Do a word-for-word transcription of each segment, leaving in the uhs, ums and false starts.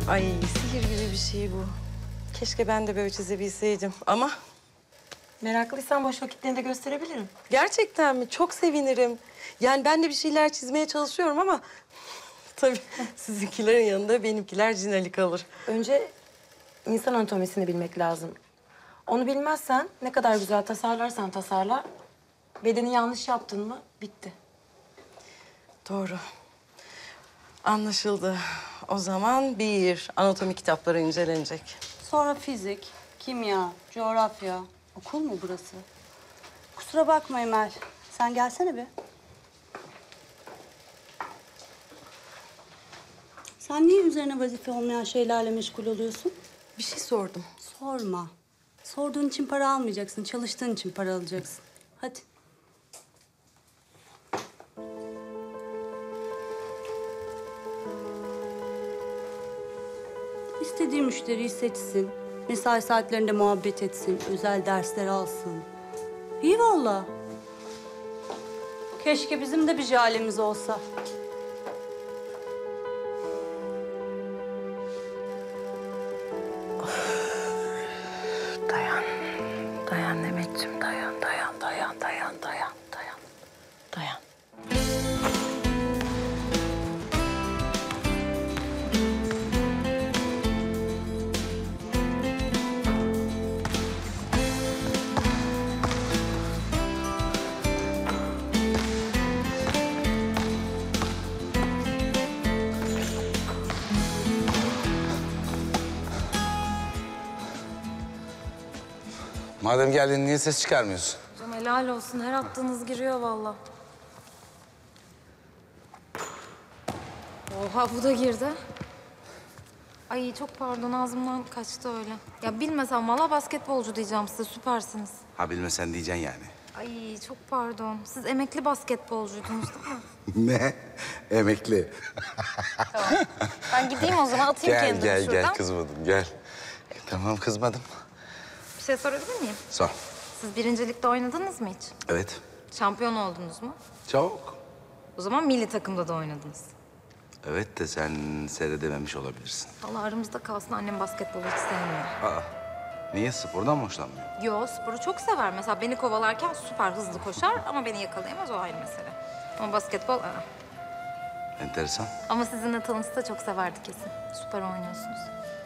Ay sihir gibi bir şey bu. Keşke ben de böyle çizebilseydim ama... Meraklıysan boş vakitlerinde gösterebilirim. Gerçekten mi? Çok sevinirim. Yani ben de bir şeyler çizmeye çalışıyorum ama... Tabii sizinkilerin yanında benimkiler cinali kalır. Önce insan anatomisini bilmek lazım. Onu bilmezsen ne kadar güzel tasarlarsan tasarla... bedeni yanlış yaptın mı bitti. Doğru. Anlaşıldı. O zaman bir, anatomi kitapları incelenecek. Sonra fizik, kimya, coğrafya. Okul mu burası? Kusura bakma Emel. Sen gelsene bir. Sen niye üzerine vazife olmayan şeylerle meşgul oluyorsun? Bir şey sordum. Sorma. Sorduğun için para almayacaksın, çalıştığın için para alacaksın. Hadi. İstediği müşteriyi seçsin, mesai saatlerinde muhabbet etsin, özel dersler alsın. İyi vallahi. Keşke bizim de bir jalemiz olsa. Dayan. Dayan Mehmetciğim, dayan, dayan, dayan, dayan, dayan, dayan. Dayan. Madem geldin niye ses çıkarmıyorsun? Hocam helal olsun. Her attığınız giriyor vallahi. Oha bu da girdi. Ay çok pardon ağzımdan kaçtı öyle. Ya bilmesem valla basketbolcu diyeceğim size. Süpersiniz. Ha bilmesen diyeceksin yani. Ay çok pardon. Siz emekli basketbolcuydunuz değil mi? Ne? Emekli. Tamam. Ben gideyim o zaman atayım Gel kendimi gel şuradan. gel kızmadım gel. Tamam kızmadım. Bir şey sorabilir miyim? Sor. Siz birincilikte oynadınız mı hiç? Evet. Şampiyon oldunuz mu? Çok. O zaman milli takımda da oynadınız. Evet de sen seyredememiş olabilirsin. Vallahi aramızda kalsın annem basketbolu hiç sevmiyor. Aa. Niye? Spordan mı hoşlanmıyor? Yo, sporu çok sever. Mesela beni kovalarken süper hızlı koşar ama beni yakalayamaz, o ayrı mesele. Ama basketbol, aa. Enteresan. Ama sizinle tanışsa çok severdi kesin. Süper oynuyorsunuz.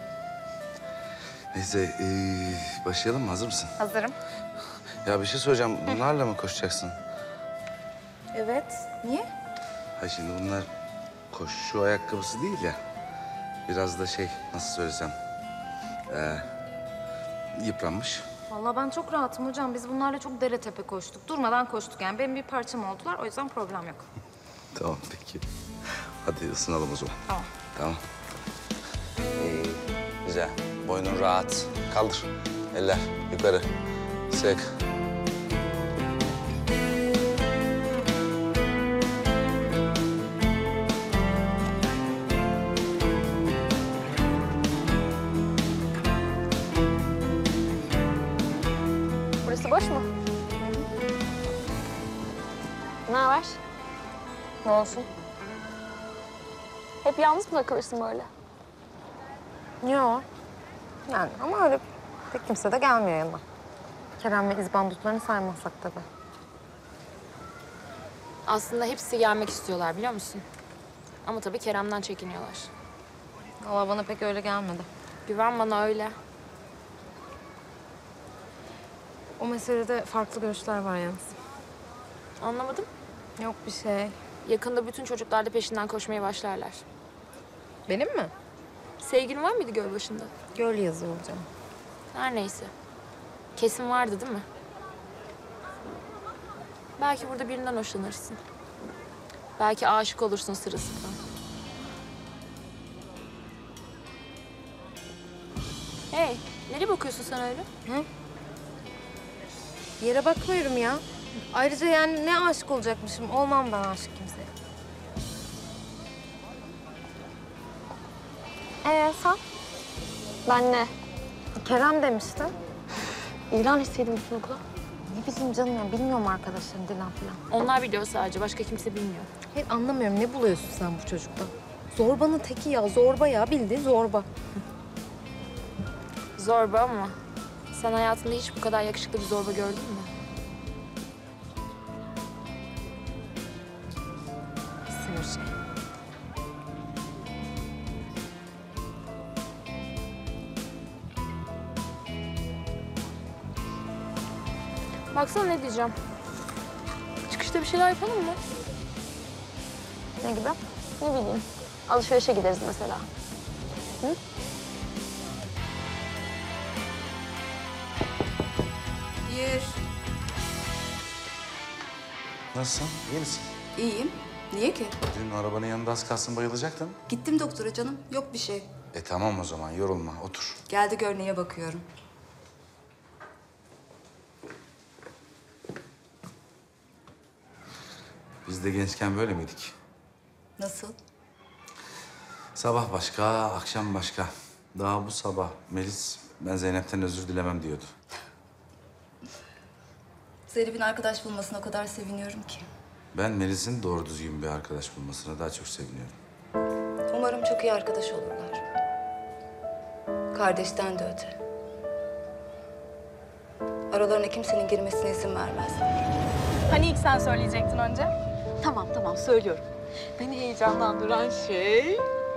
Neyse ee, başlayalım mı? Hazır mısın? Hazırım. Ya bir şey soracağım. Bunlarla mı koşacaksın? Evet. Niye? Ha şimdi bunlar koşu ayakkabısı değil ya. Biraz da şey nasıl söylesem. Ee, yıpranmış. Vallahi ben çok rahatım hocam. Biz bunlarla çok dere tepe koştuk. Durmadan koştuk yani. Benim bir parçam oldular. O yüzden problem yok. Tamam peki. Hadi ısınalım o zaman. Tamam. Tamam. İyi, güzel. Boynun rahat. Kaldır. Eller yukarı. Sık. Burası boş mu? Ne haber? Ne olsun? Hep yalnız mı takılırsın böyle? Yok. Yani ama öyle pek kimse de gelmiyor yanıma. Kerem ve İzbandutlarını saymazsak tabii. Aslında hepsi gelmek istiyorlar biliyor musun? Ama tabii Kerem'den çekiniyorlar. Vallahi bana pek öyle gelmedi. Güven bana öyle. O meselede farklı görüşler var yalnız. Anlamadım. Yok bir şey. Yakında bütün çocuklar da peşinden koşmaya başlarlar. Benim mi? Sevgilin var mıydı Gölbaşı'nda? Göl yazıyor hocam. Her neyse. Kesin vardı değil mi? Belki burada birinden hoşlanırsın. Belki aşık olursun sırılsıklam. Hey, nereye bakıyorsun sen öyle? Hı? Yere bakmıyorum ya. Ayrıca yani ne aşık olacakmışım? Olmam ben aşık kimseye. Ee sen? Ben ne? Kerem demiştin. İlan istedim bütün okula. Ne bileyim canım ya, bilmiyorum arkadaşlarım Dilan falan. Onlar biliyor sadece, başka kimse bilmiyor. Hayır anlamıyorum, ne buluyorsun sen bu çocukta? Zorbanın teki ya, zorba ya. Bildiğin zorba. Zorba ama sen hayatında hiç bu kadar yakışıklı bir zorba gördün mü? Sinir şey. Baksana ne diyeceğim. Çıkışta bir şeyler yapalım mı? Ne gibi? Ne bileyim. Alışverişe gideriz mesela. Hı? Bir. Nasılsın? İyi misin? İyiyim. Niye ki? Dün arabanın yanında az kalsın bayılacaktın. Gittim doktora canım. Yok bir şey. E tamam o zaman yorulma otur. Geldi gör neye bakıyorum. Biz de gençken böyle miydik? Nasıl? Sabah başka, akşam başka. Daha bu sabah Melis ben Zeynep'ten özür dilemem diyordu. Zeynep'in arkadaş bulmasına o kadar seviniyorum ki. Ben Melis'in doğru düzgün bir arkadaş bulmasına daha çok seviniyorum. Umarım çok iyi arkadaş olurlar. Kardeşten de öte. Aralarına kimsenin girmesine izin vermezler. Hani ilk sen söyleyecektin önce? Tamam tamam söylüyorum. Beni heyecanlandıran şey...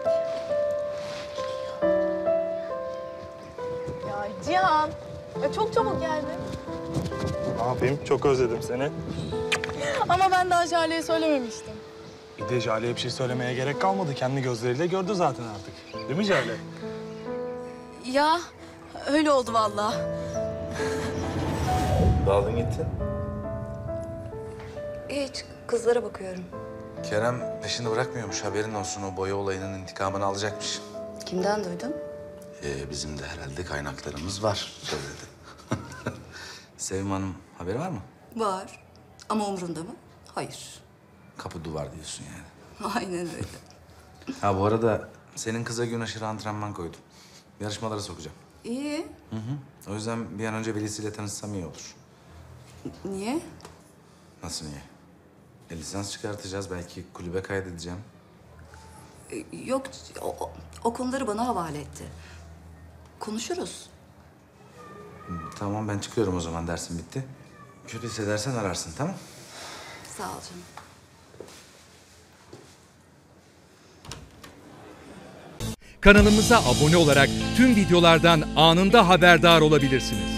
Ya Cihan, ya çok çabuk geldin. Ne yapayım? Çok özledim seni. Ama ben daha Jale'ye söylememiştim. Bir de Jale'ye bir şey söylemeye gerek kalmadı. Kendi gözleriyle gördü zaten artık. Değil mi Jale? Ya öyle oldu vallahi. Daldın gittin. Hiç kızlara bakıyorum. Kerem peşini bırakmıyormuş haberin olsun o boya olayının intikamını alacakmış. Kimden duydun? Ee, bizim de herhalde kaynaklarımız var söyledi. Sevim Hanım haberi var mı? Var. Ama umrunda mı? Hayır. Kapı duvar diyorsun yani. Aynen öyle. Ha bu arada senin kıza gün aşırı antrenman koydum. Yarışmalara sokacağım. İyi. Hı hı. O yüzden bir an önce velisiyle tanışsam iyi olur. Niye? Nasıl niye? E, lisans çıkartacağız. Belki kulübe kaydedeceğim. Ee, Yok, o, o- o konuları bana havale etti. Konuşuruz. Tamam ben çıkıyorum o zaman dersin bitti. Kötü hissedersen ararsın tamam? Sağ ol canım. Kanalımıza abone olarak tüm videolardan anında haberdar olabilirsiniz.